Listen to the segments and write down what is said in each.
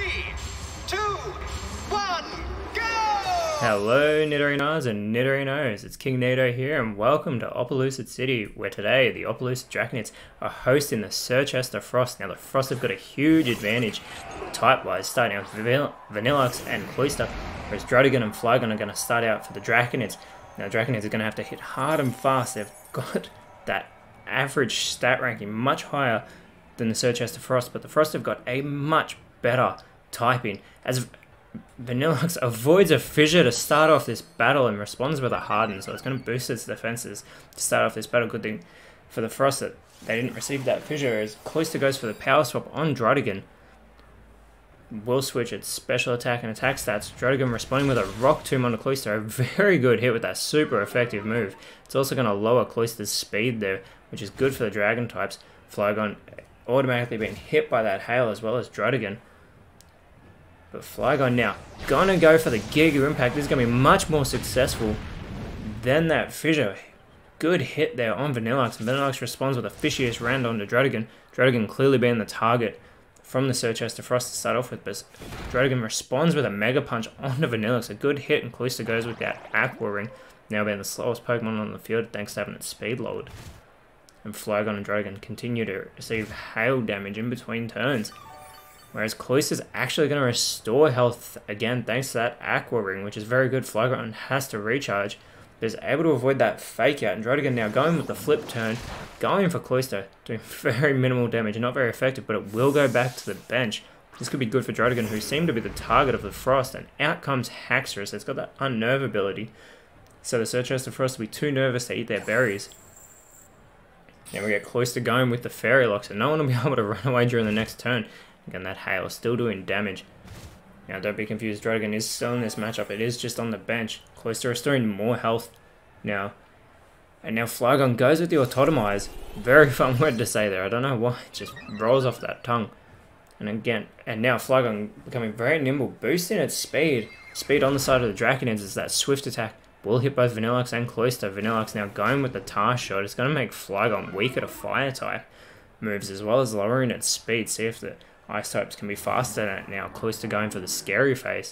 3, 2, 1, go! Hello Nidorinas and Nidorinos, it's KingNido here and welcome to Opelucid City, where today the Opelucid Draconids are hosting the Sir Chester Frost. Now the Frost have got a huge advantage type-wise, starting out with Vanillux and Cloyster, whereas Druddigon and Flygon are going to start out for the Draconids. Now Draconids are going to have to hit hard and fast. They've got that average stat ranking much higher than the Sir Chester Frost, but the Frost have got a much better typing, as Vanillux avoids a fissure to start off this battle and responds with a harden, so it's going to boost its defenses to start off this battle. Good thing for the Frost that they didn't receive that fissure, as Cloyster goes for the power swap on Druddigon. Will switch its special attack and attack stats. Druddigon responding with a Rock Tomb on the Cloyster, a very good hit with that super effective move. It's also going to lower Cloyster's speed there, which is good for the Dragon types. Flygon automatically being hit by that hail as well as Druddigon. But Flygon now gonna go for the Giga Impact. This is gonna be much more successful than that fissure. Good hit there on Vanillux. Vanillux responds with a fishiest round onto Druddigon. Druddigon clearly being the target from the Sir Chester Frost to start off with, but Druddigon responds with a Mega Punch onto Vanillux. A good hit, and Cloyster goes with that Aqua Ring, now being the slowest Pokemon on the field thanks to having its speed lowered. And Flygon and Druddigon continue to receive hail damage in between turns. Whereas Cloyster's actually going to restore health again thanks to that Aqua Ring, which is very good. Flygon has to recharge, but is able to avoid that fake out. And Druddigon now going with the flip turn, going for Cloyster, doing very minimal damage and not very effective, but it will go back to the bench. This could be good for Druddigon, who seemed to be the target of the Frost, and out comes Haxorus. It's got that Unnerve ability, so the Sir Chester Frost will be too nervous to eat their berries. Now we get Cloyster going with the Fairy Lock, so no one will be able to run away during the next turn. Again, that hail is still doing damage. Now, don't be confused. Druddigon is still in this matchup. It is just on the bench. Cloyster restoring more health now. And now Flygon goes with the Autotomize. Very fun word to say there. I don't know why. It just rolls off that tongue. And again, and now Flygon becoming very nimble, boosting its speed. Speed on the side of the Draconids is that swift attack. Will hit both Vanillux and Cloyster. Vanillux now going with the Tar Shot. It's going to make Flygon weaker to Fire type moves, as well as lowering its speed. See if the Ice types can be faster than it now. Cloyster going for the Scary Face.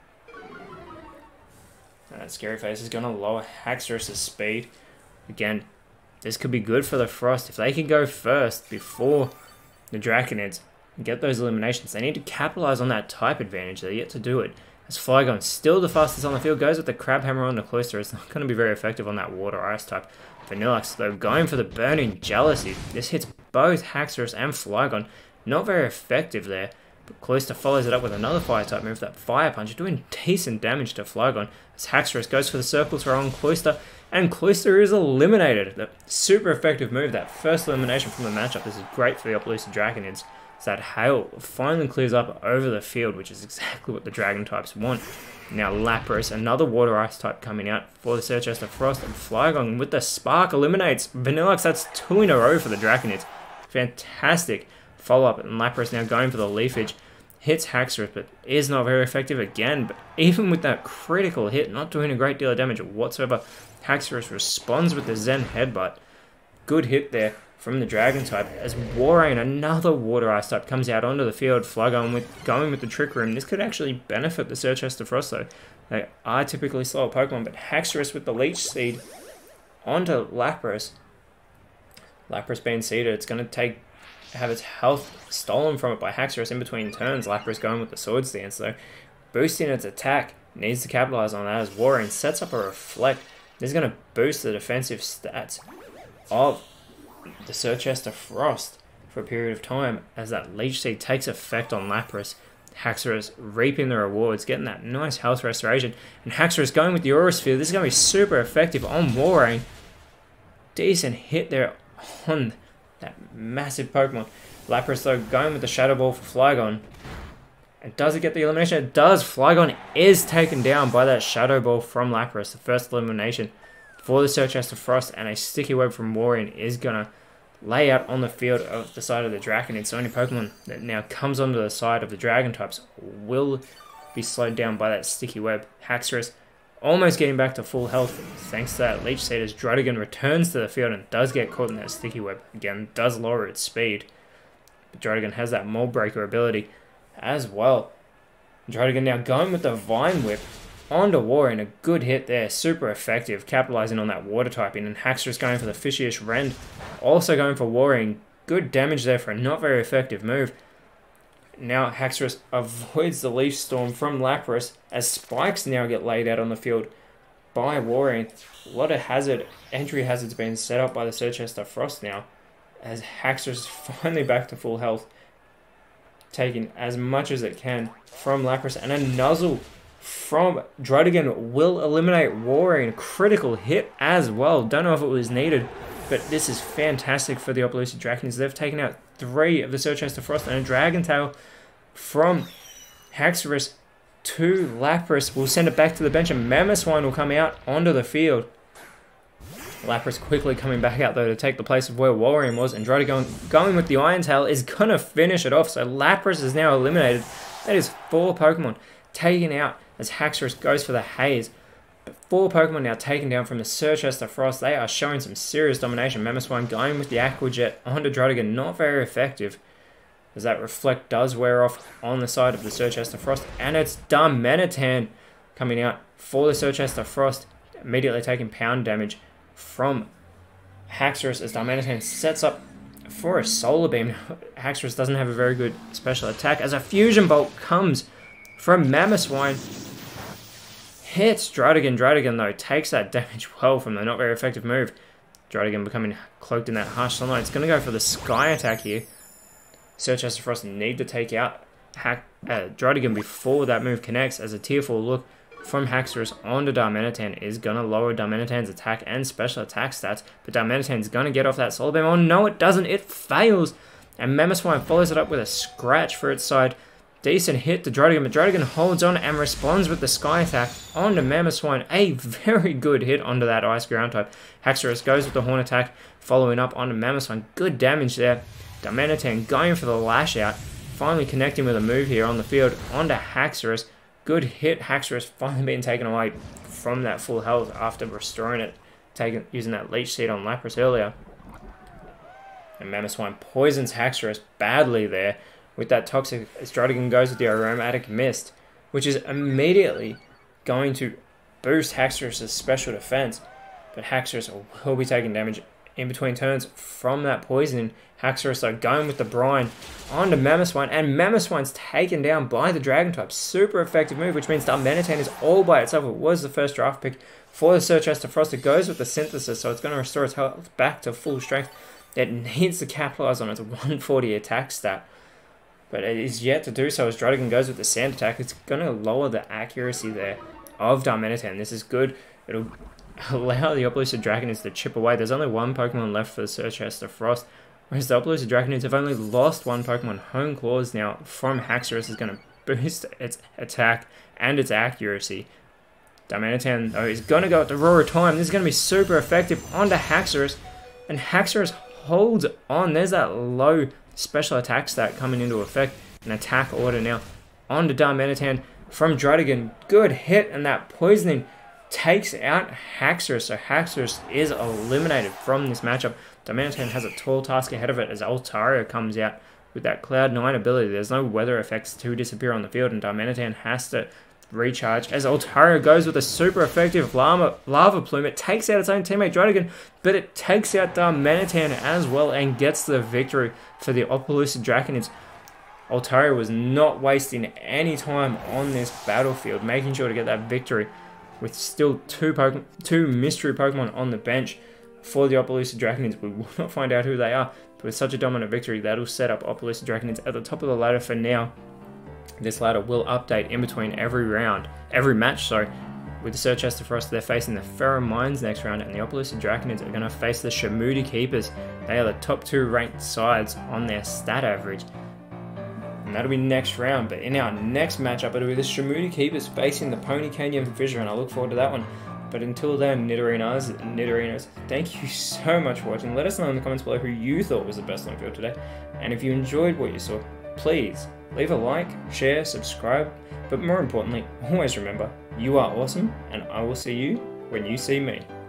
That Scary Face is going to lower Haxorus' speed. Again, this could be good for the Frost. If they can go first before the Draconids and get those eliminations, they need to capitalize on that type advantage. They're yet to do it. As Flygon, still the fastest on the field, goes with the Crab Hammer on the Cloyster. It's not going to be very effective on that Water Ice type. Vanillux, though, going for the Burning Jealousy. This hits both Haxorus and Flygon. Not very effective there, but Cloyster follows it up with another Fire type move, that Fire Punch, doing decent damage to Flygon, as Haxorus goes for the Circle Throw on Cloyster, and Cloyster is eliminated. The super effective move, that first elimination from the matchup. This is great for the Opelucid Draconids, as that hail finally clears up over the field, which is exactly what the Dragon types want. Now Lapras, another Water Ice type coming out for the Sir Chester Frost, and Flygon with the Spark eliminates Vanillux. That's 2 in a row for the Draconids. Fantastic follow-up, and Lapras now going for the Leafage. Hits Haxorus, but is not very effective again. But even with that critical hit, not doing a great deal of damage whatsoever, Haxorus responds with the Zen Headbutt. Good hit there from the Dragon type, as Warrain, another Water Ice type, comes out onto the field. Flygon going with the Trick Room. This could actually benefit the Sir Chester Frost, though. They are typically slower Pokemon, but Haxorus with the Leech Seed onto Lapras. Lapras being seeded, it's going to have its health stolen from it by Haxorus in between turns. Lapras going with the Swords Dance, though, boosting its attack. Needs to capitalize on that as Warrain sets up a Reflect. This is going to boost the defensive stats of the Sir Chester Frost for a period of time, as that Leech Seed takes effect on Lapras. Haxorus reaping the rewards, getting that nice health restoration, and Haxorus going with the Aura Sphere. This is going to be super effective on Warrain. Decent hit there on that massive Pokemon. Lapras, though, going with the Shadow Ball for Flygon. And does it get the elimination? It does. Flygon is taken down by that Shadow Ball from Lapras. The first elimination for the Sir Chester Frost, and a Sticky Web from Warrain is going to lay out on the field of the side of the Draconid. So any Pokemon that now comes onto the side of the Dragon types will be slowed down by that Sticky Web. Haxorus almost getting back to full health thanks to that Leech Seed, as Druddigon returns to the field and does get caught in that Sticky Web. Again, does lower its speed. But Druddigon has that Mold Breaker ability as well. Drodigan now going with the Vine Whip onto Warrior, a good hit there, super effective, capitalizing on that water typing, and Haxorus going for the Fishiest Rend, also going for Warrior, good damage there for a not very effective move. Now Haxorus avoids the Leaf Storm from Lapras as spikes now get laid out on the field by Warrior. A lot of entry hazards being set up by the Surchester Frost now, as Haxorus is finally back to full health, taking as much as it can from Lapras, and a Nuzzle from Drodigan will eliminate Warrior. Critical hit as well. Don't know if it was needed, but this is fantastic for the Opelousas Draconids. They've taken out 3 of the Surchester Frost, and a Dragon Tail from Haxorus to Lapras will send it back to the bench, and Mamoswine will come out onto the field. Lapras quickly coming back out though to take the place of where Warrior was, and Drodigan going with the Iron Tail is going to finish it off. So Lapras is now eliminated. That is 4 Pokemon taken out as Haxorus goes for the Haze. But 4 Pokemon now taken down from the Surchester Frost. They are showing some serious domination. Mamoswine going with the Aqua Jet onto Drodigan, not very effective, as that Reflect does wear off on the side of the Surchester Frost. And it's Darmanitan coming out for the Surchester Frost, immediately taking pound damage from Haxorus as Darmanitan sets up for a Solar Beam. Haxorus doesn't have a very good special attack as a Fusion Bolt comes from Mamoswine. Hits Drodigan. Drodigan though takes that damage well from the not very effective move. Drodigan becoming cloaked in that harsh sunlight. It's going to go for the Sky attack here. Surchester Frost need to take out Drodigan before that move connects, as a Tier 4 look from Haxorus onto Darmanitan is going to lower Darmanitan's attack and special attack stats, but Darmanitan's going to get off that Solar Beam. Oh no, it doesn't. It fails, and Mamoswine follows it up with a scratch for its side. Decent hit to Drodigan, but Drodigan holds on and responds with the Sky attack onto Mamoswine. A very good hit onto that Ice Ground type. Haxorus goes with the Horn attack, following up onto Mamoswine. Good damage there. Darmanitan going for the Lash Out, finally connecting with a move here on the field onto Haxorus. Good hit. Haxorus finally being taken away from that full health after restoring it, using that Leech Seed on Lapras earlier. And Mamoswine poisons Haxorus badly there with that Toxic, as Drodigan goes with the Aromatic Mist, which is immediately going to boost Haxorus' special defense. But Haxorus will be taking damage in between turns from that poisoning. Haxorus though going with the Brine onto Mamoswine, and Mamoswine's taken down by the Dragon type. Super effective move, which means Darmanitan is all by itself. It was the first draft pick for the Surchester Frost. It goes with the Synthesis, so it's going to restore its health back to full strength. It needs to capitalize on its 140 attack stat, but it is yet to do so as Drodigan goes with the Sand attack. It's going to lower the accuracy there of Darmanitan. This is good. It'll allow the Opelousas Draconids to chip away. There's only 1 Pokemon left for the Surchester Frost, whereas the Opelousas Draconids have only lost 1 Pokemon. Hone Claws now from Haxorus is going to boost its attack and its accuracy. Darmanitan though is going to go with the Roar of Time. This is going to be super effective onto Haxorus, and Haxorus holds on. There's that low special attack stat coming into effect. An attack order now onto Darmanitan from Drodigan. Good hit, and that poisoning takes out Haxorus, so Haxorus is eliminated from this matchup. Darmanitan has a tall task ahead of it as Altaria comes out with that Cloud 9 ability. There's no weather effects to disappear on the field, and Darmanitan has to recharge as Altaria goes with a super effective Lava Plume. It takes out its own teammate Drodigan, but it takes out Darmanitan as well and gets the victory for the Opelousas Draconids. Altaria was not wasting any time on this battlefield, making sure to get that victory with still two mystery Pokemon on the bench for the Opelousas Draconids. We will not find out who they are, but with such a dominant victory, that'll set up Opelousas Draconids at the top of the ladder for now. This ladder will update in between every match, sorry. With the Surchester Frost, they're facing the Ferrum Mines next round, and the Opelousas Draconids are going to face the Shamuti Keepers. They are the top 2 ranked sides on their stat average. And that'll be next round, but in our next matchup, it'll be the Shamuti Keepers facing the Pony Canyon Fissure, and I look forward to that one. But until then, Nidorinos, thank you so much for watching. Let us know in the comments below who you thought was the best on field today. And if you enjoyed what you saw, please leave a like, share, subscribe, but more importantly, always remember, you are awesome, and I will see you when you see me.